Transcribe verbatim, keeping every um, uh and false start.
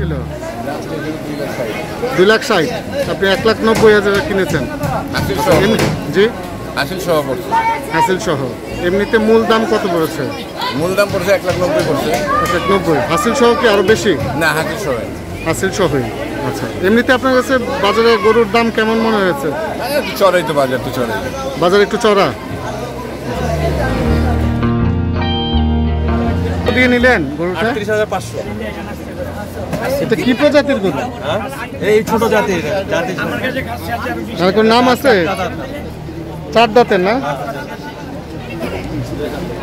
ছিল? দুই লাখ ষাট। আপনি এক লাখ নব্বই হাজারে কিনেছেন? জি, হাসিল সহ পড়ছে। হাসিল সহ। এমনিতে মূল দাম কত পড়েছে? মূল দাম পড়ছে এক লাখ নব্বই পড়ছে। এক লাখ নব্বই। হাসিল সহ কি আরো বেশি? না, হাসিল সহ। হাসিল সহই। আচ্ছা, এমনিতে আপনার কাছে বাজারে গরুর দাম কেমন মনে হয়েছে? একটু চড়াই তো বাজার, একটু চড়াই। বাজার একটু চড়া দিয়ে নিলেন গরুটা? আটত্রিশ হাজার পাঁচশো। এটা কি প্রজাতির গরু? এই ছোট জাতির জাতির আর কোন নাম আছে? চার দাঁতের না?